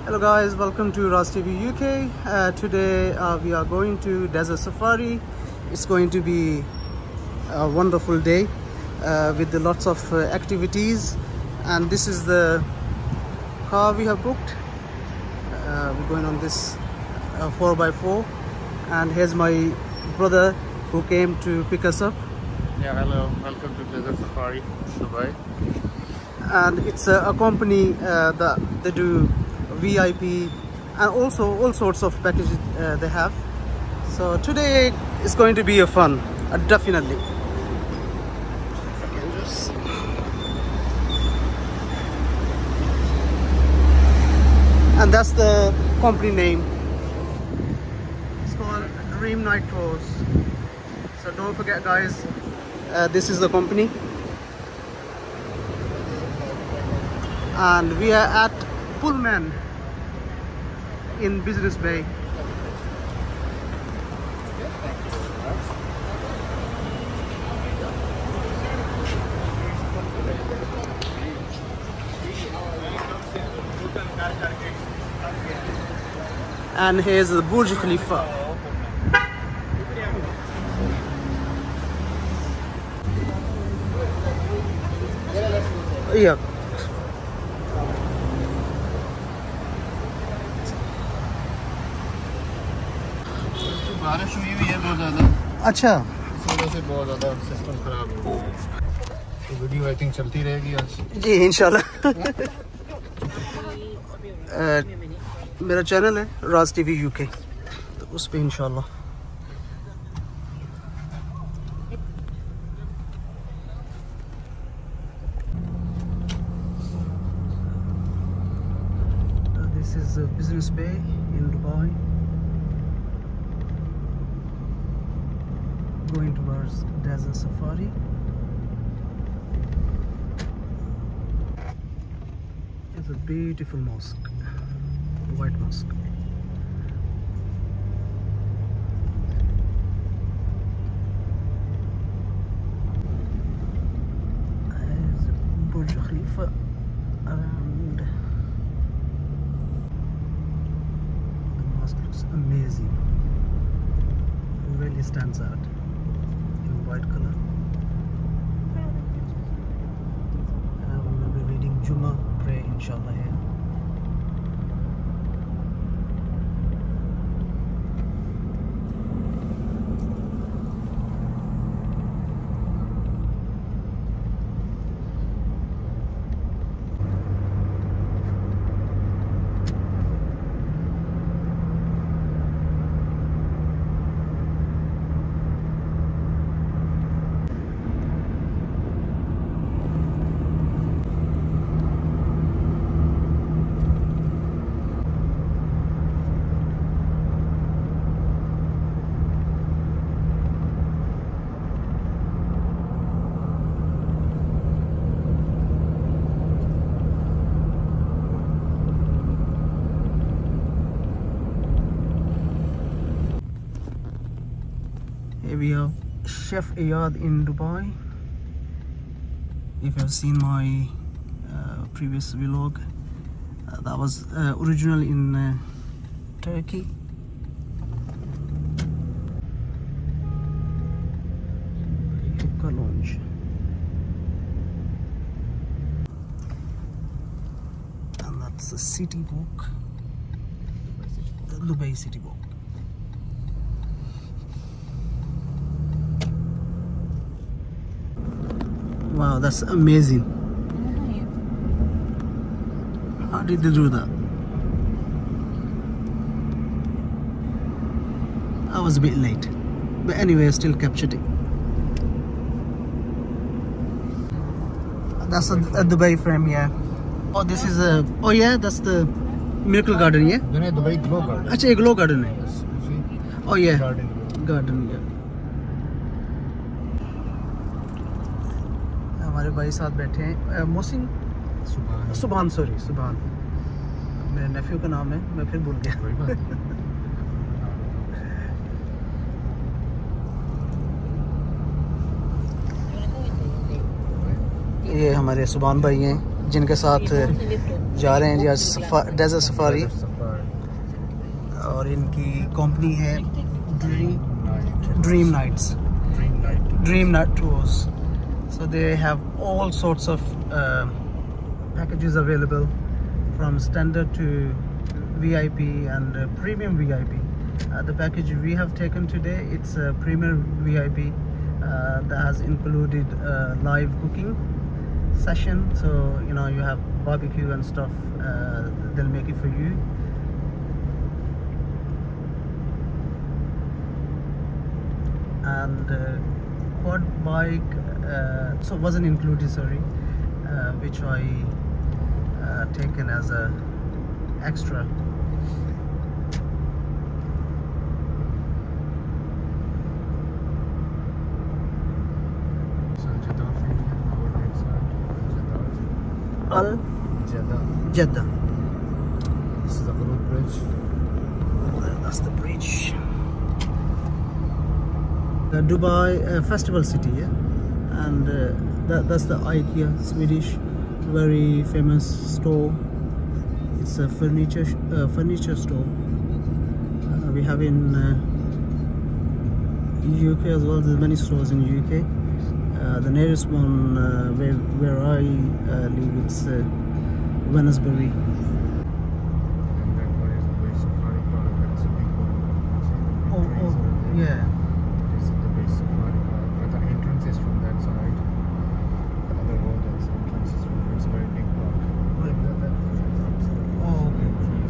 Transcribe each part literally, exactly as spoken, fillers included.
Hello guys, welcome to Raz T V U K. Uh, today uh, we are going to Desert Safari. It's going to be a wonderful day uh, with the lots of uh, activities, and this is the car we have booked. Uh, we're going on this uh, four by four, and here's my brother who came to pick us up. Yeah, hello, welcome to Desert Safari, Dubai. And it's a, a company uh, that they do V I P and also all sorts of packages uh, they have. So today is going to be a fun, uh, definitely. And that's the company name. It's called Reem Night Tours. So don't forget guys, uh, this is the company. And we are at Pullman in Business Bay. And here's the Burj Khalifa. Yeah. बारिश हुई हुई है बहुत ज़्यादा। अच्छा, इस वजह से बहुत ज़्यादा सिस्टम खराब हो गया। तो वीडियो आई थिंक चलती रहेगी आज जी इंशाल्लाह। मेरा चैनल है राज टीवी यूके, तो उस पे इंशाल्लाह। This is a Business Bay in Dubai. Going towards Desert Safari. It's a beautiful mosque, white mosque. There's Burj Khalifa, and the mosque looks amazing. It really stands out. White color. And we will be reading Jummah prayer inshallah here. Here we have Chef Ayad in Dubai. If you have seen my uh, previous vlog, uh, that was uh, original in uh, Turkey. Hookah lounge. And that's the city walk, the Dubai city walk. Wow, that's amazing. How did they do that? I was a bit late, but anyway, I still captured it. That's a, a Dubai frame, yeah. Oh, this is a. Oh yeah, that's the Miracle Garden, yeah. Dubai Glow Garden. Actually, a Glow Garden. Yes, Oh yeah, garden. Garden, yeah. हमारे भाई साथ बैठे हैं मोहसिन सुभान sorry सुभान मेरे नेफ्यू का नाम है, मैं फिर भूल गया। ये हमारे सुभान भाई हैं। जिनके साथ जा रहे हैं जी आज डेजर्ट सफारी, और इनकी कंपनी है dream dream nights dream night tours. So they have all sorts of uh, packages available, from standard to V I P and uh, premium V I P. Uh, the package we have taken today, it's a premium V I P uh, that has included uh, live cooking session. So you know you have barbecue and stuff. Uh, they'll make it for you. And uh, quad bike uh, so wasn't included, sorry, uh, which I uh, taken as a extra. Al Jeddah. Jeddah. This is the Groot Bridge. That's the bridge. The Dubai uh, festival city, yeah? And uh, that, that's the IKEA, Swedish, very famous store. It's a furniture uh, furniture store. Uh, we have in uh, U K as well. There's many stores in U K. Uh, the nearest one uh, where where I uh, live, it's uh, Wednesbury. And that one is the base safari park. That's a big one. See the big Oh, trees oh, over there? yeah. This is the base safari park. But the entrance is from that side. The other road, that's the entrance is from there. It's a very big park. Like that, that, that's Oh, okay. trees.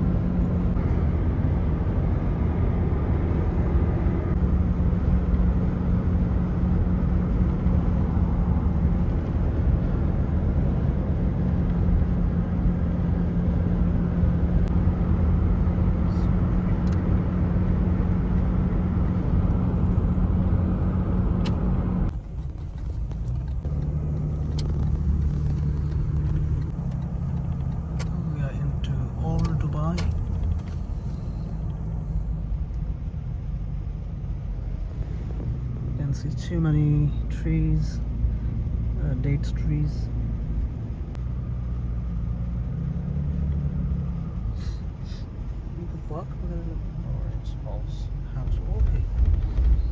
We are into old Dubai. You can see too many trees, uh, dates trees. You could park Orange house. house. Okay.